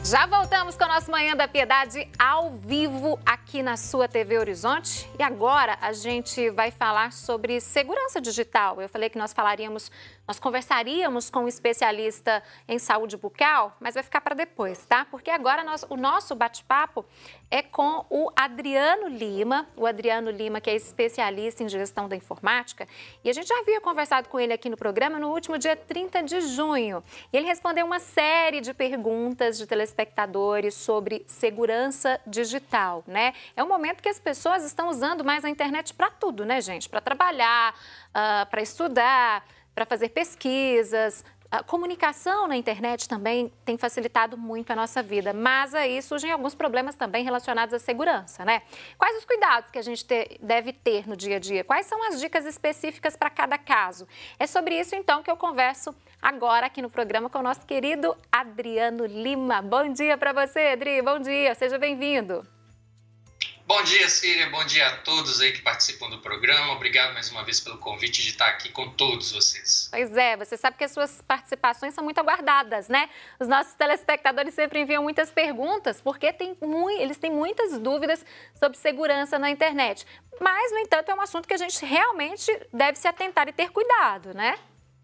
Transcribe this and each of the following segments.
Já voltamos com o nosso Manhã da Piedade ao vivo aqui na sua TV Horizonte. E agora a gente vai falar sobre segurança digital. Eu falei que nós conversaríamos com um especialista em saúde bucal, mas vai ficar para depois, tá? Porque agora o nosso bate-papo é com o Adriano Lima. O Adriano Lima, que é especialista em gestão da informática. E a gente já havia conversado com ele aqui no programa no último dia 30 de junho. E ele respondeu uma série de perguntas de telespectadores sobre segurança digital, né? É um momento que as pessoas estão usando mais a internet para tudo, né, gente? Para trabalhar, para estudar, para fazer pesquisas. A comunicação na internet também tem facilitado muito a nossa vida, mas aí surgem alguns problemas também relacionados à segurança, né? Quais os cuidados que a gente deve ter no dia a dia? Quais são as dicas específicas para cada caso? É sobre isso, então, que eu converso agora aqui no programa com o nosso querido Adriano Lima. Bom dia para você, Adri. Bom dia, seja bem-vindo. Bom dia, Síria. Bom dia a todos aí que participam do programa. Obrigado mais uma vez pelo convite de estar aqui com todos vocês. Pois é, você sabe que as suas participações são muito aguardadas, né? Os nossos telespectadores sempre enviam muitas perguntas, porque eles têm muitas dúvidas sobre segurança na internet. Mas, no entanto, é um assunto que a gente realmente deve se atentar e ter cuidado, né?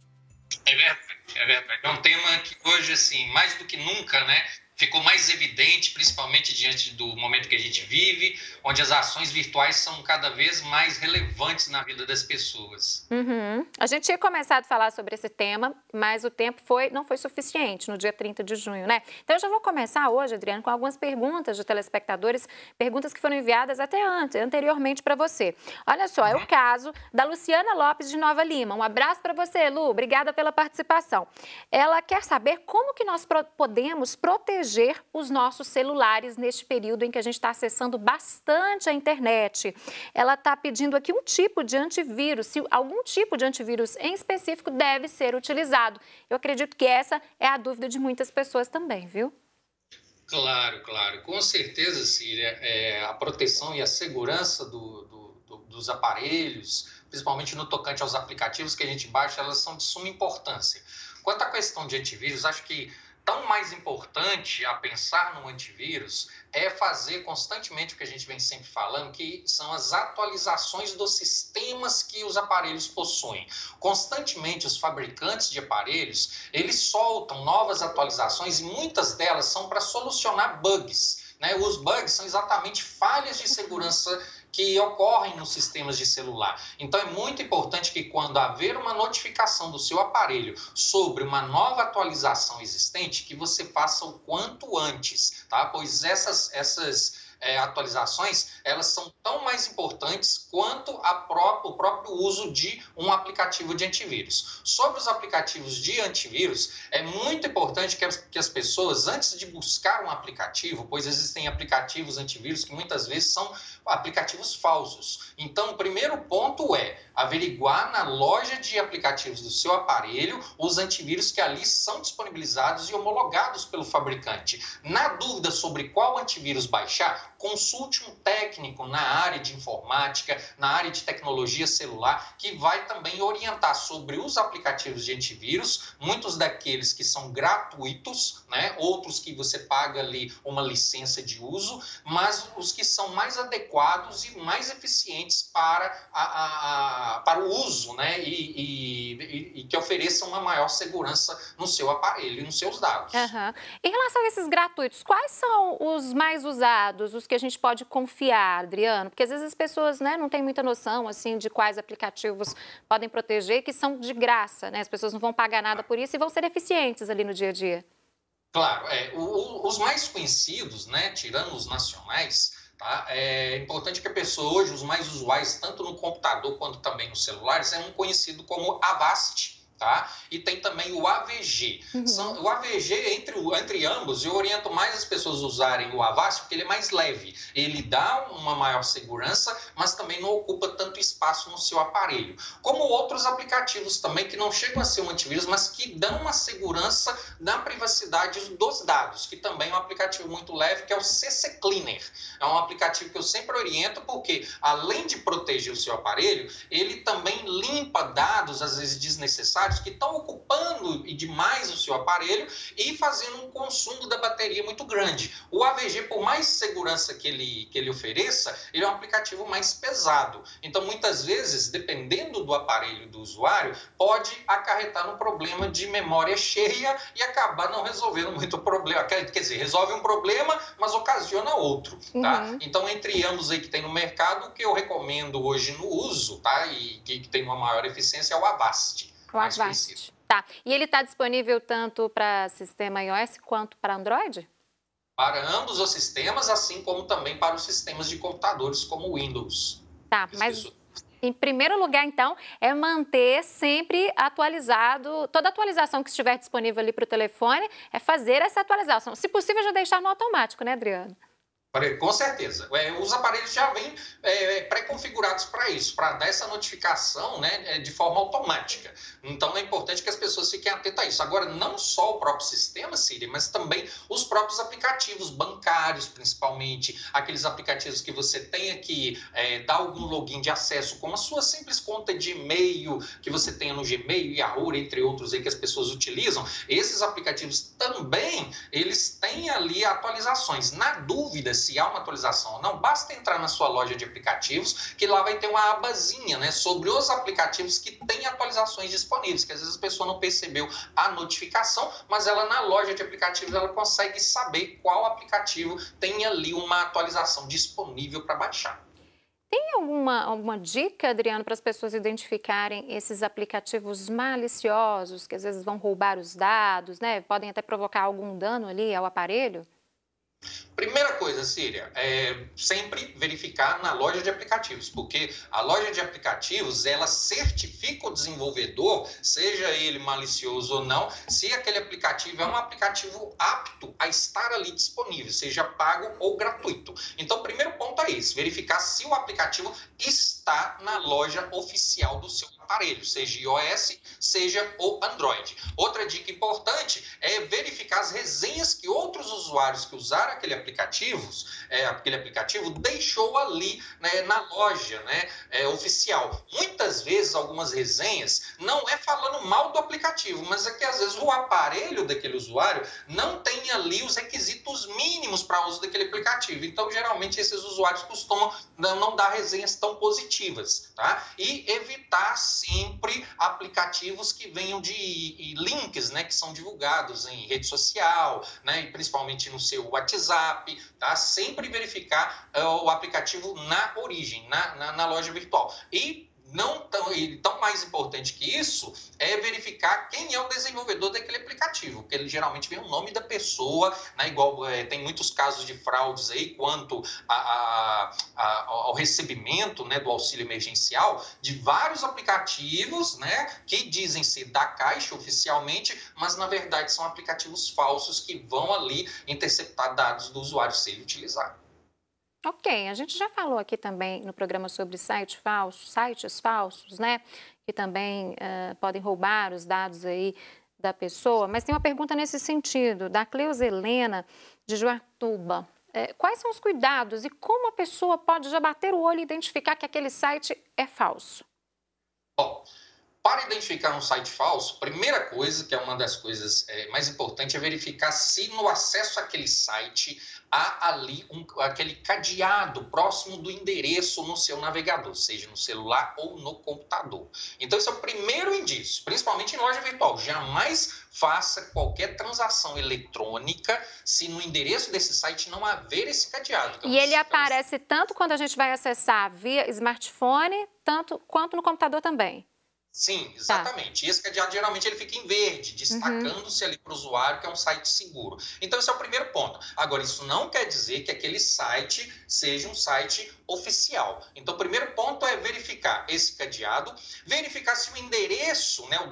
É verdade. É um tema que hoje, assim, mais do que nunca, né? Ficou mais evidente, principalmente diante do momento que a gente vive, onde as ações virtuais são cada vez mais relevantes na vida das pessoas. A gente tinha começado a falar sobre esse tema, mas o tempo não foi suficiente no dia 30 de junho, né? Então eu já vou começar hoje, Adriano, com algumas perguntas de telespectadores, perguntas que foram enviadas até anteriormente para você. Olha só, é o caso da Luciana Lopes de Nova Lima. Um abraço para você, Lu. Obrigada pela participação. Ela quer saber como que nós podemos proteger os nossos celulares neste período em que a gente está acessando bastante a internet. Ela está pedindo aqui um tipo de antivírus, se algum tipo de antivírus em específico deve ser utilizado. Eu acredito que essa é a dúvida de muitas pessoas também, viu? Claro. Com certeza, Síria, a proteção e a segurança dos aparelhos, principalmente no tocante aos aplicativos que a gente baixa, elas são de suma importância. Quanto à questão de antivírus, acho que tão mais importante a pensar no antivírus é fazer constantemente o que a gente vem sempre falando, que são as atualizações dos sistemas que os aparelhos possuem. Constantemente, os fabricantes de aparelhos, eles soltam novas atualizações e muitas delas são para solucionar bugs, né? Os bugs são exatamente falhas de segurança que ocorrem nos sistemas de celular. Então, é muito importante que quando haver uma notificação do seu aparelho sobre uma nova atualização existente, que você faça o quanto antes, tá? Pois essas atualizações, elas são tão mais importantes quanto o próprio uso de um aplicativo de antivírus. Sobre os aplicativos de antivírus, é muito importante que as pessoas, antes de buscar um aplicativo, pois existem aplicativos antivírus que muitas vezes são aplicativos falsos. Então, o primeiro ponto é averiguar na loja de aplicativos do seu aparelho os antivírus que ali são disponibilizados e homologados pelo fabricante. Na dúvida sobre qual antivírus baixar, consulte um técnico na área de informática, na área de tecnologia celular, que vai também orientar sobre os aplicativos de antivírus, muitos daqueles que são gratuitos, né? Outros que você paga ali uma licença de uso, mas os que são mais adequados e mais eficientes para o uso, né? E que ofereçam uma maior segurança no seu aparelho e nos seus dados. Em relação a esses gratuitos, quais são os mais usados, os que a gente pode confiar, Adriano? Porque às vezes as pessoas, né, não têm muita noção assim, de quais aplicativos podem proteger, que são de graça, né? As pessoas não vão pagar nada por isso e vão ser eficientes ali no dia a dia. Claro, os mais conhecidos, né, tirando os nacionais, tá? É importante que a pessoa hoje, os mais usuais, tanto no computador quanto também nos celulares, é um conhecido como Avast. Tá? E tem também o AVG. O AVG, entre ambos, eu oriento mais as pessoas a usarem o Avast porque ele é mais leve. Ele dá uma maior segurança, mas também não ocupa tanto espaço no seu aparelho. Como outros aplicativos também que não chegam a ser um antivírus, mas que dão uma segurança na privacidade dos dados, que também é um aplicativo muito leve, que é o CC Cleaner. É um aplicativo que eu sempre oriento porque, além de proteger o seu aparelho, ele também limpa dados, às vezes desnecessários, usuários que estão ocupando demais o seu aparelho e fazendo um consumo da bateria muito grande. O AVG, por mais segurança que ele ofereça, ele é um aplicativo mais pesado. Então, muitas vezes, dependendo do aparelho do usuário, pode acarretar no problema de memória cheia e acabar não resolvendo muito o problema. Quer dizer, resolve um problema, mas ocasiona outro, tá? Então, entre ambos aí que tem no mercado, o que eu recomendo hoje no uso, tá? E que tem uma maior eficiência é o Avast. O Avast. Tá. E ele está disponível tanto para sistema iOS quanto para Android? Para ambos os sistemas, assim como também para os sistemas de computadores como o Windows. Tá, mas em primeiro lugar, então, é manter sempre atualizado, toda atualização que estiver disponível ali para o telefone, é fazer essa atualização. Se possível, já deixar no automático, né, Adriano? Com certeza. Os aparelhos já vêm pré-configurados para isso, para dar essa notificação, né, de forma automática. Então, é importante que as pessoas fiquem atentas a isso. Agora, não só o próprio sistema, Siri, mas também os próprios aplicativos bancários, principalmente, aqueles aplicativos que você tenha que dar algum login de acesso com a sua simples conta de e-mail, que você tenha no Gmail, Yahoo, entre outros aí que as pessoas utilizam. Esses aplicativos também, eles têm ali atualizações. Na dúvida, se há uma atualização ou não, basta entrar na sua loja de aplicativos, que lá vai ter uma abazinha, né, sobre os aplicativos que têm atualizações disponíveis, que às vezes a pessoa não percebeu a notificação, mas ela na loja de aplicativos ela consegue saber qual aplicativo tem ali uma atualização disponível para baixar. Tem alguma dica, Adriano, para as pessoas identificarem esses aplicativos maliciosos, que às vezes vão roubar os dados, né, podem até provocar algum dano ali ao aparelho? Primeira coisa, Síria, sempre verificar na loja de aplicativos, porque a loja de aplicativos, ela certifica o desenvolvedor, seja ele malicioso ou não, se aquele aplicativo é um aplicativo apto a estar ali disponível, seja pago ou gratuito. Então, o primeiro ponto é esse, verificar se o aplicativo está na loja oficial do seu aparelho, seja iOS, seja o Android. Outra dica importante é verificar as resenhas que outros usuários que usaram aquele aplicativo deixou ali, né, na loja, né, oficial. Muitas vezes, algumas resenhas não é falando mal do aplicativo, mas é que às vezes o aparelho daquele usuário não tem ali os requisitos mínimos para uso daquele aplicativo. Então, geralmente, esses usuários costumam não dar resenhas tão positivas, tá? E evitar sempre aplicativos que venham de links, né, que são divulgados em rede social, né, e principalmente no seu WhatsApp, tá? Sempre verificar o aplicativo na origem, na loja virtual. E tão mais importante que isso é verificar quem é o desenvolvedor daquele aplicativo, porque ele geralmente vem o nome da pessoa, né? Igual tem muitos casos de fraudes aí quanto ao recebimento, né, do auxílio emergencial de vários aplicativos, né, que dizem ser da Caixa oficialmente, mas na verdade são aplicativos falsos que vão ali interceptar dados do usuário se ele utilizar. Ok, a gente já falou aqui também no programa sobre sites falsos, né? Que também podem roubar os dados aí da pessoa. Mas tem uma pergunta nesse sentido, da Cleusa Helena, de Joatuba. Quais são os cuidados e como a pessoa pode já bater o olho e identificar que aquele site é falso? Bom, para identificar um site falso, primeira coisa, que é uma das coisas mais importantes, é verificar se no acesso àquele site há ali aquele cadeado próximo do endereço no seu navegador, seja no celular ou no computador. Então, esse é o primeiro indício, principalmente em loja virtual. Jamais faça qualquer transação eletrônica se no endereço desse site não haver esse cadeado. E ele aparece tanto quando a gente vai acessar via smartphone, tanto quanto no computador também. Sim, exatamente. Tá. E esse cadeado geralmente ele fica em verde, destacando-se ali para o usuário que é um site seguro. Então esse é o primeiro ponto. Agora, isso não quer dizer que aquele site seja um site oficial. Então o primeiro ponto é verificar esse cadeado, verificar se o endereço, né, o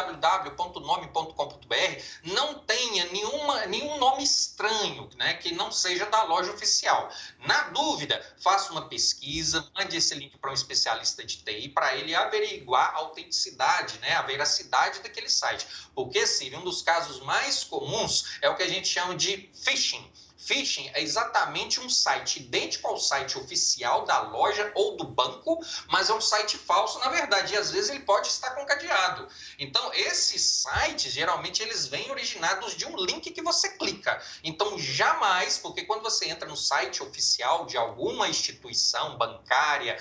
www.nome.com.br, não tenha nenhum nome estranho, né, que não seja da loja oficial. Na dúvida, faça uma pesquisa, mande esse link para um especialista de TI para ele averiguar a autenticidade, né, a veracidade daquele site. Porque, Ciro, um dos casos mais comuns é o que a gente chama de phishing. Phishing é exatamente um site idêntico ao site oficial da loja ou do banco, mas é um site falso, na verdade, e às vezes ele pode estar com cadeado. Então, esses sites, geralmente, eles vêm originados de um link que você clica. Então, jamais, porque quando você entra no site oficial de alguma instituição bancária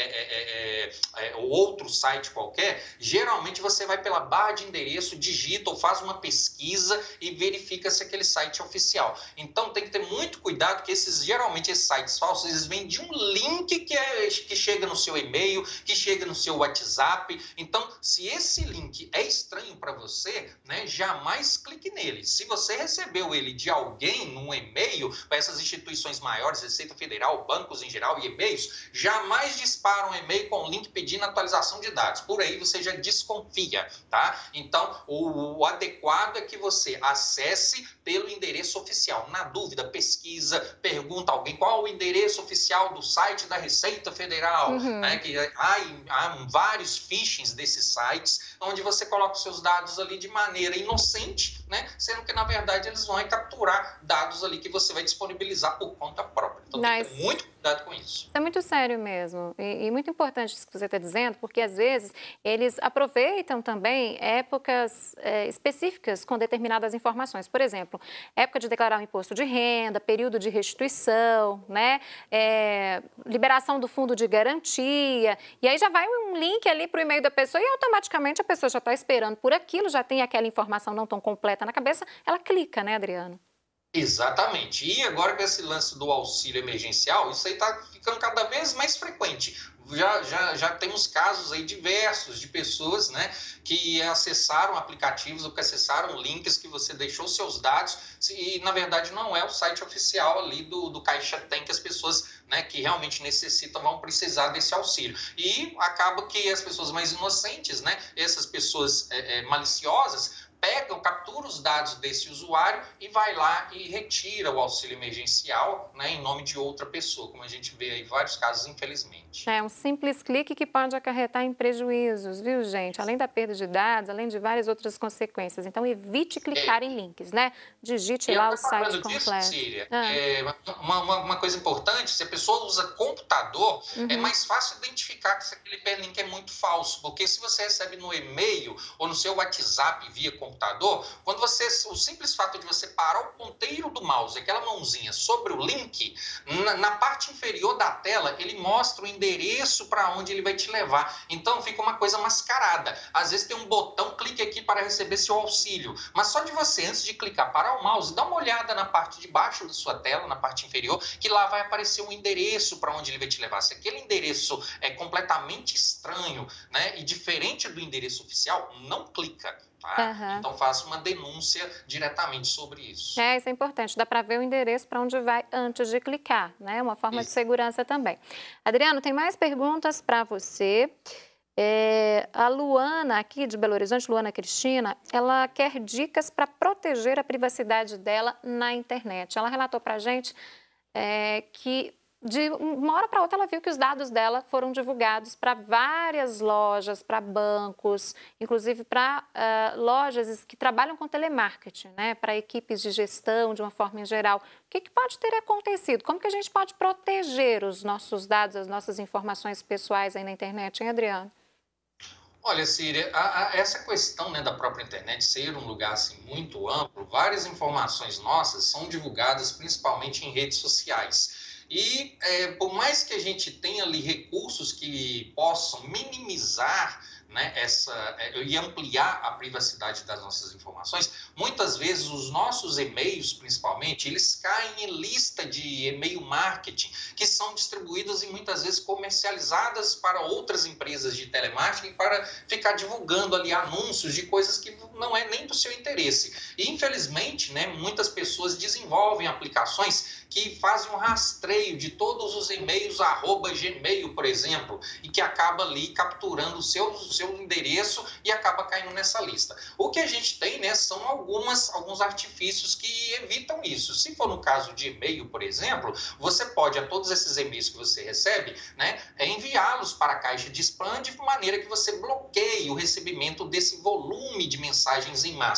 ou outro site qualquer, geralmente você vai pela barra de endereço, digita ou faz uma pesquisa e verifica se aquele site é oficial. Então, tem que ter muito cuidado que geralmente esses sites falsos, eles vêm de um link que chega no seu e-mail, que chega no seu WhatsApp. Então, se esse link é estranho para você, né, jamais clique nele. Se você recebeu ele de alguém num e-mail, para essas instituições maiores, Receita Federal, bancos em geral e e-mails, jamais dispara um e-mail com link pedindo atualização de dados. Por aí você já desconfia, tá? Então, o adequado é que você acesse pelo endereço oficial. Na dúvida, pesquisa, pergunta a alguém qual o endereço oficial do site da Receita Federal, né? Que há vários phishings desses sites, onde você coloca os seus dados ali de maneira inocente, né? Sendo que, na verdade, eles vão capturar dados ali que você vai disponibilizar por conta própria. Então, tem que ter muito cuidado com isso. É muito sério mesmo e muito importante isso que você está dizendo, porque às vezes eles aproveitam também épocas específicas com determinadas informações. Por exemplo, época de declarar o imposto de renda, período de restituição, né? Liberação do fundo de garantia. E aí já vai um link ali para o e-mail da pessoa e automaticamente a pessoa já está esperando por aquilo, já tem aquela informação não tão completa na cabeça, ela clica, né, Adriano? Exatamente. E agora com esse lance do auxílio emergencial, isso aí está ficando cada vez mais frequente. Já temos casos aí diversos de pessoas, né, que acessaram aplicativos ou que acessaram links que você deixou seus dados e, na verdade, não é o site oficial ali do Caixa Tem que as pessoas, né, que realmente necessitam vão precisar desse auxílio. E acaba que as pessoas mais inocentes, né, essas pessoas maliciosas, captura os dados desse usuário e vai lá e retira o auxílio emergencial, né, em nome de outra pessoa, como a gente vê aí vários casos, infelizmente. É um simples clique que pode acarretar em prejuízos, viu, gente? Além da perda de dados, além de várias outras consequências. Então, evite clicar em links, né? Digite lá o site completo. Síria, uma coisa importante, se a pessoa usa computador, é mais fácil identificar que aquele hiperlink é muito falso, porque se você recebe no e-mail ou no seu WhatsApp via computador, quando o simples fato de você parar o ponteiro do mouse, aquela mãozinha sobre o link, na parte inferior da tela, ele mostra o endereço para onde ele vai te levar. Então, fica uma coisa mascarada. Às vezes tem um botão, clique aqui para receber seu auxílio. Mas só de você, antes de clicar, parar o mouse, dá uma olhada na parte de baixo da sua tela, na parte inferior, que lá vai aparecer um endereço para onde ele vai te levar. Se aquele endereço é completamente estranho, né, e diferente do endereço oficial, não clica. Então, faça uma denúncia diretamente sobre isso. Isso é importante. Dá para ver o endereço para onde vai antes de clicar, né? Uma forma de segurança também. Adriano, tem mais perguntas para você. A Luana, aqui de Belo Horizonte, Luana Cristina, ela quer dicas para proteger a privacidade dela na internet. Ela relatou para a gente que de uma hora para outra ela viu que os dados dela foram divulgados para várias lojas, para bancos, inclusive para lojas que trabalham com telemarketing, né? Para equipes de gestão de uma forma em geral. O que pode ter acontecido? Como que a gente pode proteger os nossos dados, as nossas informações pessoais aí na internet, hein, Adriano? Olha, Síria, essa questão, né, da própria internet ser um lugar assim, muito amplo, várias informações nossas são divulgadas principalmente em redes sociais. E por mais que a gente tenha ali recursos que possam minimizar, né, e ampliar a privacidade das nossas informações, muitas vezes os nossos e-mails, principalmente, eles caem em lista de e-mail marketing, que são distribuídas e muitas vezes comercializadas para outras empresas de telemarketing para ficar divulgando ali anúncios de coisas que não é nem do seu interesse. E, infelizmente, né, muitas pessoas desenvolvem aplicações que fazem um rastreio de todos os e-mails @gmail, por exemplo, e que acaba ali capturando o seu endereço e acaba caindo nessa lista. O que a gente tem, né, são alguns artifícios que evitam isso. Se for no caso de e-mail, por exemplo, você pode, a todos esses e-mails que você recebe, né, enviá-los para a caixa de spam de maneira que você bloqueie o recebimento desse volume de mensagens em massa.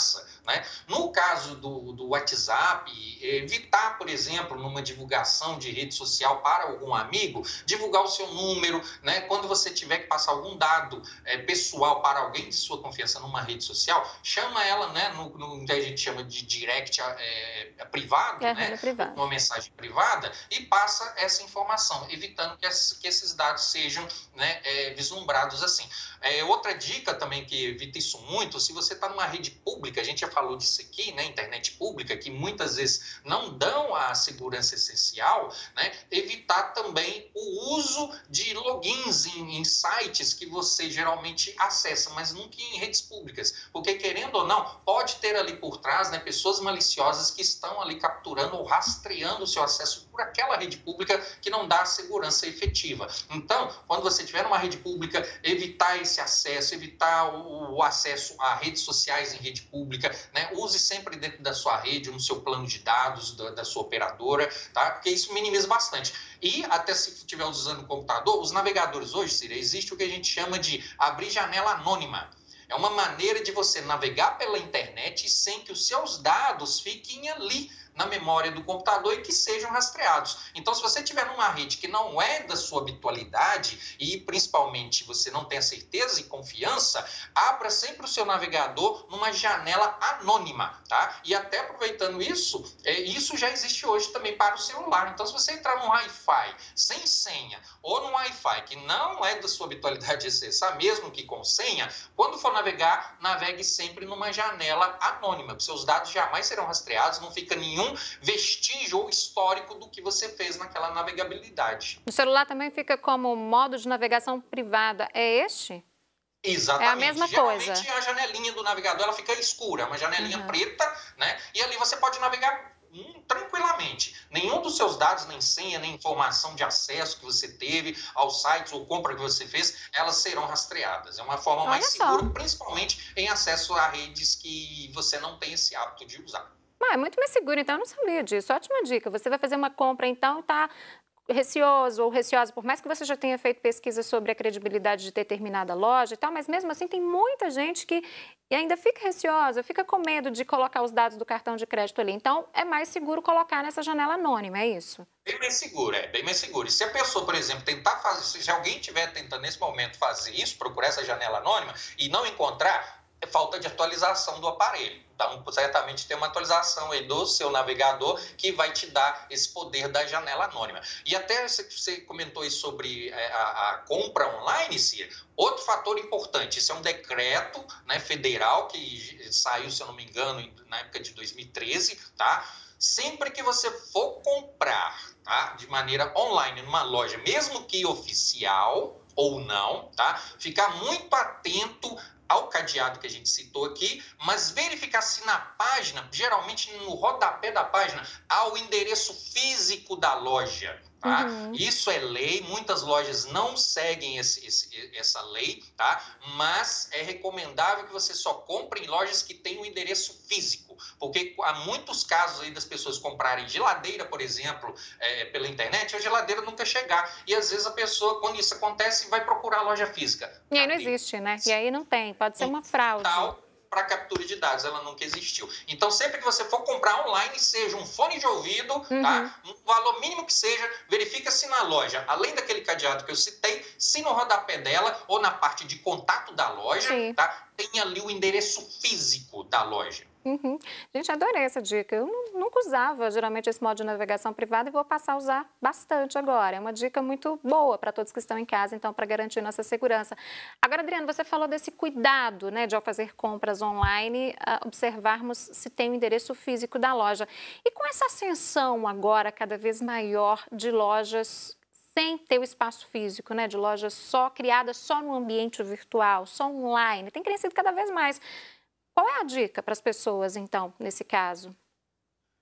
né? No caso do WhatsApp, evitar, por exemplo, numa divulgação de rede social para algum amigo, divulgar o seu número, né? Quando você tiver que passar algum dado pessoal para alguém de sua confiança numa rede social, chama ela, né? No que a gente chama de direct privado, né? Uma mensagem privada, e passa essa informação, evitando que esses dados sejam, né, vislumbrados assim. Outra dica também que evita isso muito, se você está numa rede pública, a gente já falou disso aqui, né, internet pública, que muitas vezes não dão a segurança essencial, né, evitar também o uso de logins em sites que você geralmente acessa, mas nunca em redes públicas, porque querendo ou não, pode ter ali por trás, né, pessoas maliciosas que estão ali capturando ou rastreando o seu acesso por aquela rede pública que não dá segurança efetiva. Então, quando você tiver uma rede pública, evitar esse acesso, evitar o acesso a redes sociais em rede pública, né? Use sempre dentro da sua rede, no seu plano de dados, da sua operadora, tá? Porque isso minimiza bastante. E até se estiver usando o computador, os navegadores hoje, Cira, existe o que a gente chama de abrir janela anônima. É uma maneira de você navegar pela internet sem que os seus dados fiquem ali na memória do computador e que sejam rastreados. Então, se você estiver numa rede que não é da sua habitualidade e, principalmente, você não tem a certeza e confiança, abra sempre o seu navegador numa janela anônima, tá? E até aproveitando isso, isso já existe hoje também para o celular. Então, se você entrar num Wi-Fi sem senha ou num Wi-Fi que não é da sua habitualidade de acessar, mesmo que com senha, quando for navegar, navegue sempre numa janela anônima. Seus dados jamais serão rastreados, não fica nenhum vestígio ou histórico do que você fez naquela navegabilidade. O celular também fica como modo de navegação privada. É este? Exatamente. É a mesma Geralmente, coisa. a janelinha do navegador ela fica escura, uma janelinha preta, né? E ali você pode navegar tranquilamente. Nenhum dos seus dados, nem senha, nem informação de acesso que você teve aos sites ou compra que você fez, elas serão rastreadas. É uma forma mais segura, principalmente em acesso a redes que você não tem esse hábito de usar. É muito mais seguro, então eu não sabia disso. Ótima dica. Você vai fazer uma compra, então, e está receoso ou receosa, por mais que você já tenha feito pesquisa sobre a credibilidade de determinada loja e tal, mas mesmo assim tem muita gente que ainda fica receosa, fica com medo de colocar os dados do cartão de crédito ali. Então, é mais seguro colocar nessa janela anônima, é isso? Bem mais seguro, bem mais seguro. E se a pessoa, por exemplo, tentar fazer, se alguém estiver tentando nesse momento fazer isso, procurar essa janela anônima e não encontrar, é falta de atualização do aparelho. Então, certamente tem uma atualização aí do seu navegador que vai te dar esse poder da janela anônima. E até você comentou aí sobre a compra online, Cira. Outro fator importante, isso é um decreto, né, federal que saiu, se eu não me engano, na época de 2013, tá? Sempre que você for comprar, tá, de maneira online numa loja, mesmo que oficial ou não, tá? Ficar muito atento ao cadeado que a gente citou aqui, mas verificar se na página, geralmente no rodapé da página, há o endereço físico da loja. Tá? Isso é lei, muitas lojas não seguem essa lei, tá? Mas é recomendável que você só compre em lojas que têm um endereço físico, porque há muitos casos aí das pessoas comprarem geladeira, por exemplo, pela internet, e a geladeira nunca chegar. E às vezes a pessoa, quando isso acontece, vai procurar a loja física. E aí não existe, né? E aí não tem, pode ser uma fraude. Para captura de dados, ela nunca existiu. Então, sempre que você for comprar online, seja um fone de ouvido, tá? Um valor mínimo que seja, verifica se na loja, além daquele cadeado que eu citei, se no rodapé dela ou na parte de contato da loja, tá? Tem ali o endereço físico da loja. Gente, adorei essa dica. Eu nunca usava, geralmente, esse modo de navegação privada e vou passar a usar bastante agora. É uma dica muito boa para todos que estão em casa, então, para garantir nossa segurança. Agora, Adriano, você falou desse cuidado, né, de ao fazer compras online, observarmos se tem o endereço físico da loja. E com essa ascensão agora cada vez maior de lojas sem ter o espaço físico, né, de lojas só criadas só no ambiente virtual, só online, tem crescido cada vez mais. Qual é a dica para as pessoas, então, nesse caso?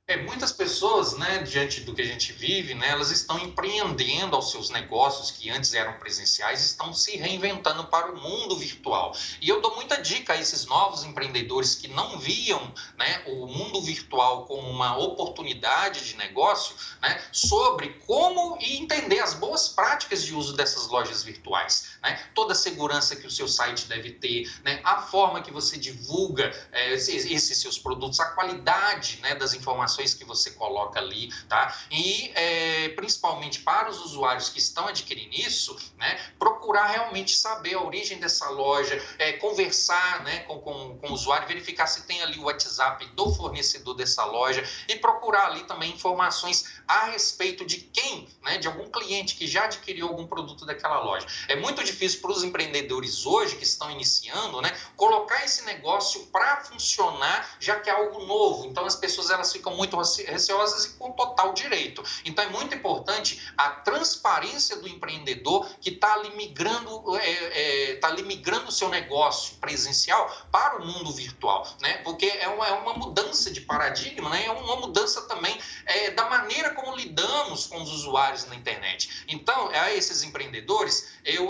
Muitas pessoas, né, diante do que a gente vive, né, elas estão empreendendo aos seus negócios que antes eram presenciais, estão se reinventando para o mundo virtual. E eu dou muita dica a esses novos empreendedores que não viam, né, o mundo virtual como uma oportunidade de negócio, né, sobre como entender as boas práticas de uso dessas lojas virtuais, né, toda a segurança que o seu site deve ter, né, a forma que você divulga esses seus produtos, a qualidade, né, das informações que você coloca ali, tá? E principalmente para os usuários que estão adquirindo isso, né, procurar realmente saber a origem dessa loja, conversar, né, com o usuário, verificar se tem ali o WhatsApp do fornecedor dessa loja e procurar ali também informações a respeito de quem, né, de algum cliente que já adquiriu algum produto daquela loja. É muito difícil para os empreendedores hoje que estão iniciando, né, colocar esse negócio para funcionar, já que é algo novo. Então as pessoas elas ficam muito receosas e com total direito. Então é muito importante a transparência do empreendedor que está ali migrando o seu negócio presencial para o mundo virtual, né? Porque é uma mudança de paradigma, né? É uma mudança também da maneira como lidamos com os usuários na internet. Então, a esses empreendedores, eu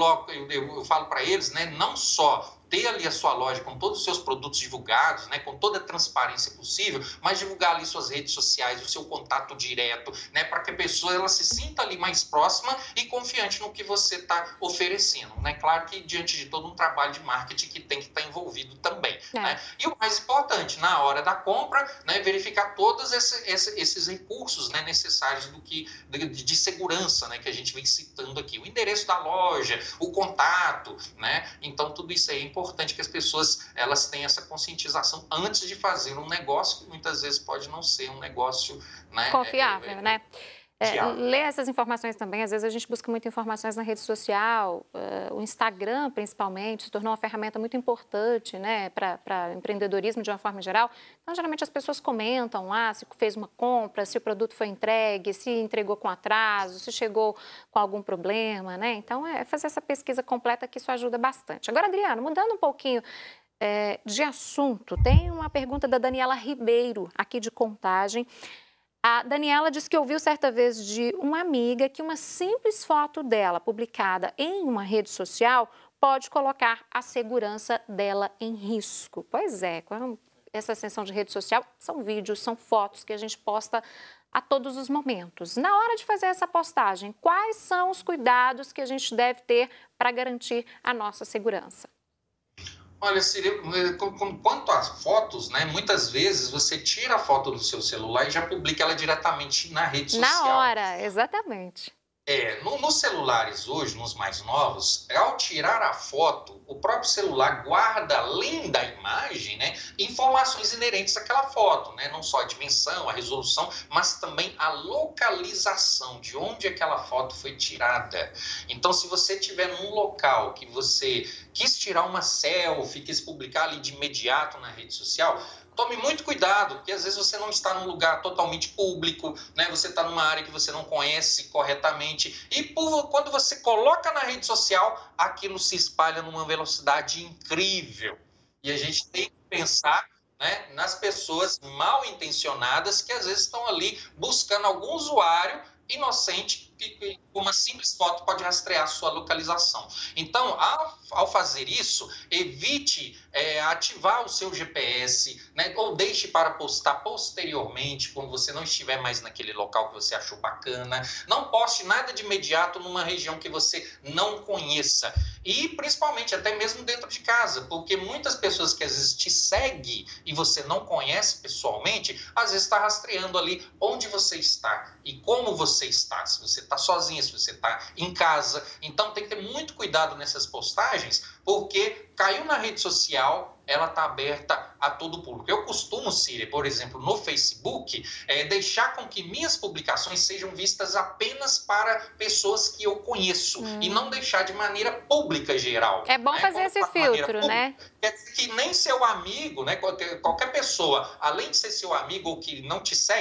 falo para eles, né, não só ter ali a sua loja com todos os seus produtos divulgados, né, com toda a transparência possível, mas divulgar ali suas redes sociais, o seu contato direto, né, para que a pessoa ela se sinta ali mais próxima e confiante no que você está oferecendo, né? Claro que diante de todo um trabalho de marketing que tem que estar envolvido também, né? E o mais importante, na hora da compra, né, verificar todos esses recursos, né, necessários de segurança, né, que a gente vem citando aqui, o endereço da loja, o contato, né? Então tudo isso aí é importante que as pessoas elas tenham essa conscientização antes de fazer um negócio que muitas vezes pode não ser um negócio, né, confiável, né? Ler essas informações também, às vezes a gente busca muitas informações na rede social, o Instagram principalmente se tornou uma ferramenta muito importante, né, para empreendedorismo de uma forma geral. Então, geralmente as pessoas comentam se fez uma compra, se o produto foi entregue, se entregou com atraso, se chegou com algum problema, né? Então, fazer essa pesquisa completa que isso ajuda bastante. Agora, Adriano, mudando um pouquinho de assunto, tem uma pergunta da Daniela Ribeiro, aqui de Contagem. A Daniela disse que ouviu certa vez de uma amiga que uma simples foto dela publicada em uma rede social pode colocar a segurança dela em risco. Pois é, com essa ascensão de rede social, são vídeos, são fotos que a gente posta a todos os momentos. Na hora de fazer essa postagem, quais são os cuidados que a gente deve ter para garantir a nossa segurança? Olha, Síria, quanto às fotos, né, muitas vezes você tira a foto do seu celular e já publica ela diretamente na rede social. Na hora, exatamente. Nos celulares hoje, nos mais novos, ao tirar a foto, o próprio celular guarda, além da imagem, né, informações inerentes àquela foto, né, não só a dimensão, a resolução, mas também a localização de onde aquela foto foi tirada. Então, se você estiver num local que você quis tirar uma selfie, quis publicar ali de imediato na rede social, tome muito cuidado, porque às vezes você não está num lugar totalmente público, né? Você está numa área que você não conhece corretamente e quando você coloca na rede social, aquilo se espalha numa velocidade incrível. E a gente tem que pensar, né, nas pessoas mal intencionadas que às vezes estão ali buscando algum usuário inocente que com uma simples foto pode rastrear a sua localização. Então, ao fazer isso, evite ativar o seu GPS, né, ou deixe para postar posteriormente, quando você não estiver mais naquele local que você achou bacana. Não poste nada de imediato numa região que você não conheça. E, principalmente, até mesmo dentro de casa, porque muitas pessoas que às vezes te seguem e você não conhece pessoalmente, às vezes está rastreando ali onde você está e como você está, se você está sozinha, se você está em casa. Então tem que ter muito cuidado nessas postagens, porque caiu na rede social, ela está aberta a todo o público. Eu costumo, Síria, por exemplo, no Facebook, deixar com que minhas publicações sejam vistas apenas para pessoas que eu conheço e não deixar de maneira pública geral. É bom fazer esse filtro, pública, né? Quer dizer que nem seu amigo, né, qualquer pessoa, além de ser seu amigo ou que não te segue,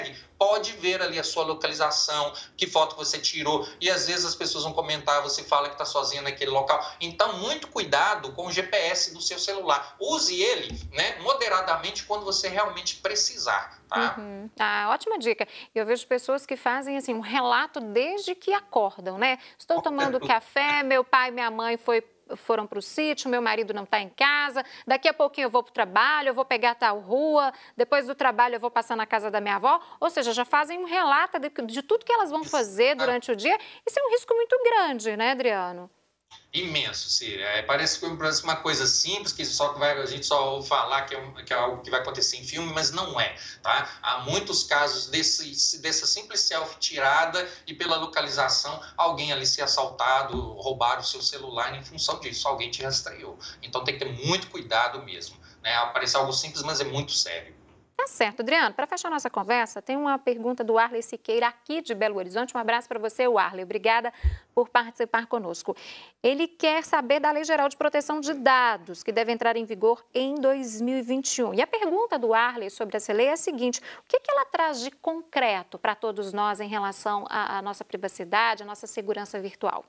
pode ver ali a sua localização, que foto você tirou, e às vezes as pessoas vão comentar, você fala que está sozinha naquele local. Então, muito cuidado com o GPS do seu celular. Use ele, né, moderadamente quando você realmente precisar, tá? Ah, ótima dica. Eu vejo pessoas que fazem assim um relato desde que acordam, né? Estou tomando café, meu pai e minha mãe foram para o sítio, meu marido não está em casa, daqui a pouquinho eu vou para o trabalho, eu vou pegar tal rua, depois do trabalho eu vou passar na casa da minha avó, ou seja, já fazem um relato de tudo que elas vão fazer durante o dia. Isso é um risco muito grande, né, Adriano? Imenso, Síria. Parece uma coisa simples, que a gente só ouve falar que é algo que vai acontecer em filme, mas não é, tá? Há muitos casos dessa simples selfie tirada e pela localização, alguém ali ser assaltado, roubar o seu celular em função disso, alguém te rastreou. Então tem que ter muito cuidado mesmo, né? Parece algo simples, mas é muito sério. Tá certo, Adriano. Para fechar nossa conversa, tem uma pergunta do Arley Siqueira, aqui de Belo Horizonte. Um abraço para você, Arley. Obrigada por participar conosco. Ele quer saber da Lei Geral de Proteção de Dados, que deve entrar em vigor em 2021. E a pergunta do Arley sobre essa lei é a seguinte: o que ela traz de concreto para todos nós em relação à nossa privacidade, à nossa segurança virtual?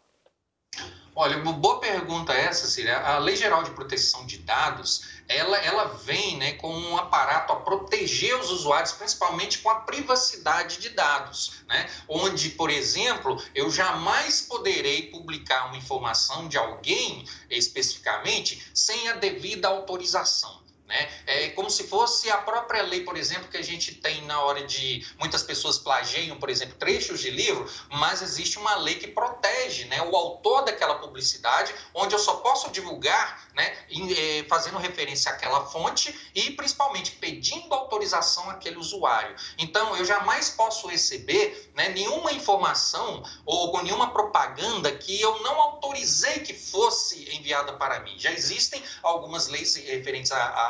Olha, uma boa pergunta essa, Síria. A Lei Geral de Proteção de Dados, ela vem, né, com um aparato a proteger os usuários, principalmente com a privacidade de dados, né? Onde, por exemplo, eu jamais poderei publicar uma informação de alguém, especificamente, sem a devida autorização. É como se fosse a própria lei, por exemplo, que a gente tem na hora de... Muitas pessoas plagiam, por exemplo, trechos de livro, mas existe uma lei que protege, né, o autor daquela publicidade, onde eu só posso divulgar, né, fazendo referência àquela fonte e, principalmente, pedindo autorização àquele usuário. Então, eu jamais posso receber, né, nenhuma informação ou nenhuma propaganda que eu não autorizei que fosse enviada para mim. Já existem algumas leis referentes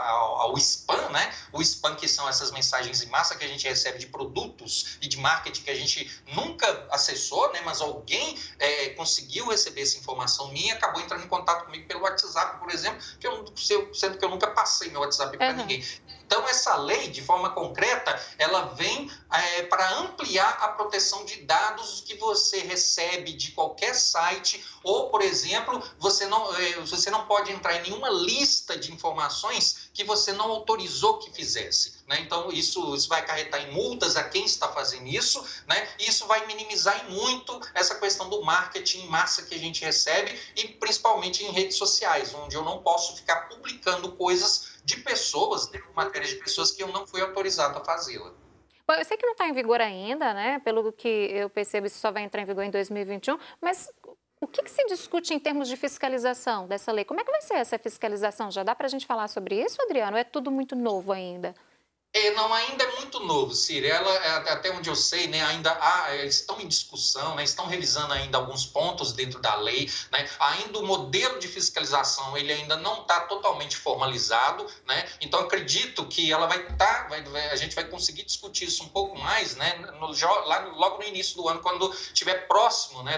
ao spam, né? O spam, que são essas mensagens em massa que a gente recebe de produtos e de marketing que a gente nunca acessou, né? Mas alguém conseguiu receber essa informação minha e acabou entrando em contato comigo pelo WhatsApp, por exemplo, sendo que eu nunca passei meu WhatsApp para ninguém. Então, essa lei, de forma concreta, ela vem para ampliar a proteção de dados que você recebe de qualquer site ou, por exemplo, você não pode entrar em nenhuma lista de informações que você não autorizou que fizesse, né? Então, isso vai acarretar em multas a quem está fazendo isso, né? E isso vai minimizar muito essa questão do marketing em massa que a gente recebe e principalmente em redes sociais, onde eu não posso ficar publicando coisas de pessoas, de matérias de pessoas que eu não fui autorizado a fazê-la. Bom, eu sei que não está em vigor ainda, né? Pelo que eu percebo, isso só vai entrar em vigor em 2021, mas o que se discute em termos de fiscalização dessa lei? Como é que vai ser essa fiscalização? Já dá para a gente falar sobre isso, Adriano? Ou é tudo muito novo ainda? Não, ainda é muito novo, Síria. Até onde eu sei, né, eles estão em discussão, né, estão revisando ainda alguns pontos dentro da lei, né, ainda o modelo de fiscalização ele ainda não está totalmente formalizado, né, então acredito que ela a gente vai conseguir discutir isso um pouco mais, né, logo no início do ano, quando estiver próximo, né,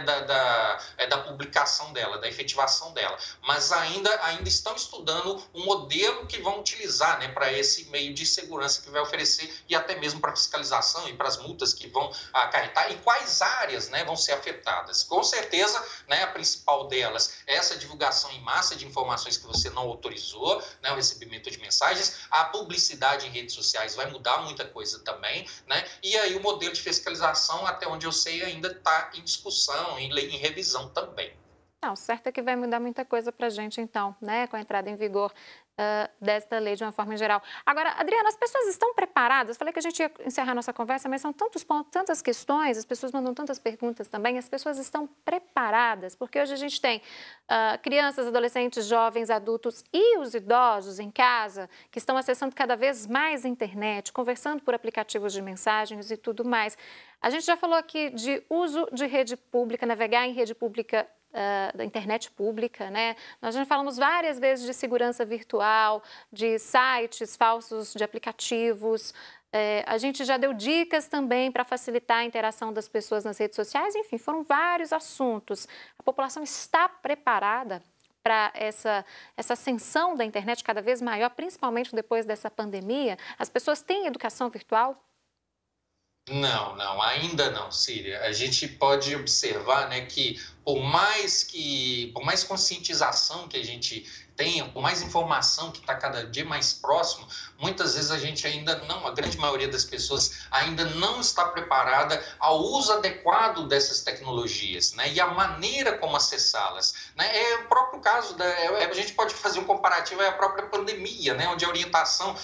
da publicação dela, da efetivação dela. Mas ainda estão estudando um modelo que vão utilizar, né, para esse meio de segurança que vai oferecer e até mesmo para fiscalização e para as multas que vão acarretar e quais áreas, né, vão ser afetadas. Com certeza, né, a principal delas é essa divulgação em massa de informações que você não autorizou, né, o recebimento de mensagens, a publicidade em redes sociais vai mudar muita coisa também, né, e aí o modelo de fiscalização, até onde eu sei, ainda está em discussão, em revisão também. Não, certo é que vai mudar muita coisa para a gente, então, né, com a entrada em vigor desta lei de uma forma geral. Agora, Adriana, as pessoas estão preparadas? Falei que a gente ia encerrar nossa conversa, mas são tantos pontos, tantas questões, as pessoas mandam tantas perguntas também, as pessoas estão preparadas? Porque hoje a gente tem crianças, adolescentes, jovens, adultos e os idosos em casa que estão acessando cada vez mais a internet, conversando por aplicativos de mensagens e tudo mais. A gente já falou aqui de uso de rede pública, navegar em rede pública, da internet pública, né? Nós já falamos várias vezes de segurança virtual, de sites falsos, de aplicativos. A gente já deu dicas também para facilitar a interação das pessoas nas redes sociais. Enfim, foram vários assuntos. A população está preparada para essa ascensão da internet cada vez maior, principalmente depois dessa pandemia? As pessoas têm educação virtual? Não, ainda não, Síria. A gente pode observar, né, que por mais conscientização que a gente tenha, por mais informação que está cada dia mais próximo, muitas vezes a gente ainda não, a grande maioria das pessoas ainda não está preparada ao uso adequado dessas tecnologias, né, e a maneira como acessá-las, né. É o próprio caso a gente pode fazer um comparativo à própria pandemia, né, onde a orientação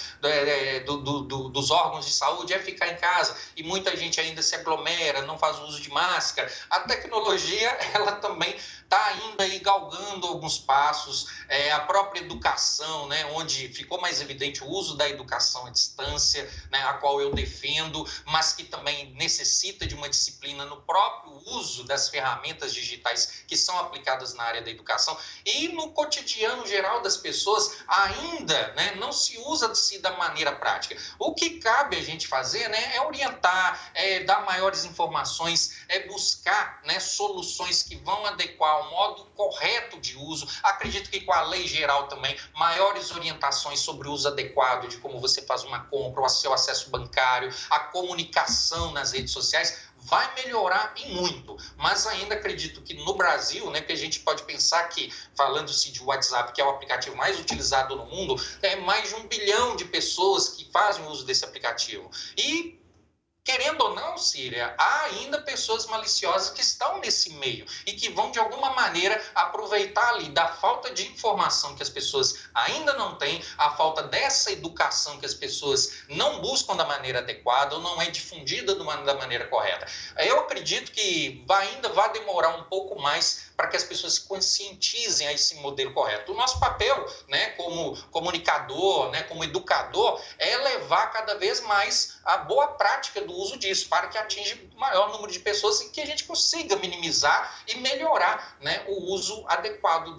dos órgãos de saúde é ficar em casa e muita gente ainda se aglomera, não faz uso de máscara. A tecnologia, ela também está ainda aí galgando alguns passos, a própria educação, né, onde ficou mais evidente o uso da educação à distância, né, a qual eu defendo, mas que também necessita de uma disciplina no próprio uso das ferramentas digitais que são aplicadas na área da educação e no cotidiano geral das pessoas ainda, né, não se usa-se da maneira prática. O que cabe a gente fazer, né, é orientar, dar maiores informações, buscar, né, soluções que vão adequar o modo correto de uso. Acredito que com a lei geral também, maiores orientações sobre o uso adequado de como você faz uma compra, o seu acesso bancário, a comunicação nas redes sociais, vai melhorar e muito, mas ainda acredito que no Brasil, né, que a gente pode pensar que, falando-se de WhatsApp, que é o aplicativo mais utilizado no mundo, mais de 1 bilhão de pessoas que fazem uso desse aplicativo. E querendo ou não, Síria, há ainda pessoas maliciosas que estão nesse meio e que vão, de alguma maneira, aproveitar ali da falta de informação que as pessoas ainda não têm, a falta dessa educação que as pessoas não buscam da maneira adequada ou não é difundida da maneira correta. Eu acredito que ainda vai demorar um pouco mais para que as pessoas se conscientizem a esse modelo correto. O nosso papel, né, como comunicador, né, como educador, é levar cada vez mais a boa prática do uso disso, para que atinja o maior número de pessoas e que a gente consiga minimizar e melhorar, né, o uso adequado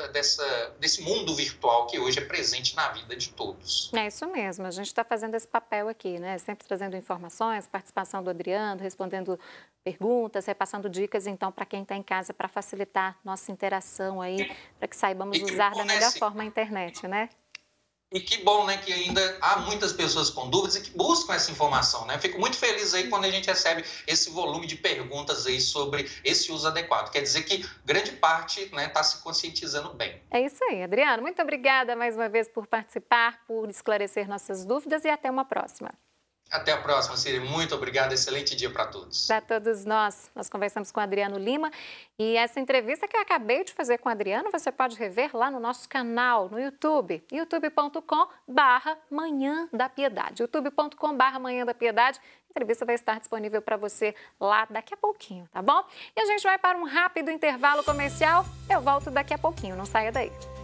desse mundo virtual que hoje é presente na vida de todos. É isso mesmo, a gente está fazendo esse papel aqui, né? Sempre trazendo informações, participação do Adriano, respondendo perguntas, repassando dicas, então, para quem está em casa, para facilitar nossa interação aí, para que saibamos usar da melhor forma a internet, né? E que bom, né, que ainda há muitas pessoas com dúvidas e que buscam essa informação, né? Fico muito feliz aí quando a gente recebe esse volume de perguntas aí sobre esse uso adequado. Quer dizer que grande parte, né, está se conscientizando bem. É isso aí, Adriano. Muito obrigada mais uma vez por participar, por esclarecer nossas dúvidas e até uma próxima. Até a próxima, Síria. Muito obrigado. Excelente dia para todos. Para todos nós. Nós conversamos com o Adriano Lima e essa entrevista que eu acabei de fazer com o Adriano, você pode rever lá no nosso canal, no YouTube, youtube.com/Manhã da Piedade. youtube.com/Manhã da Piedade. A entrevista vai estar disponível para você lá daqui a pouquinho, tá bom? E a gente vai para um rápido intervalo comercial. Eu volto daqui a pouquinho, não saia daí.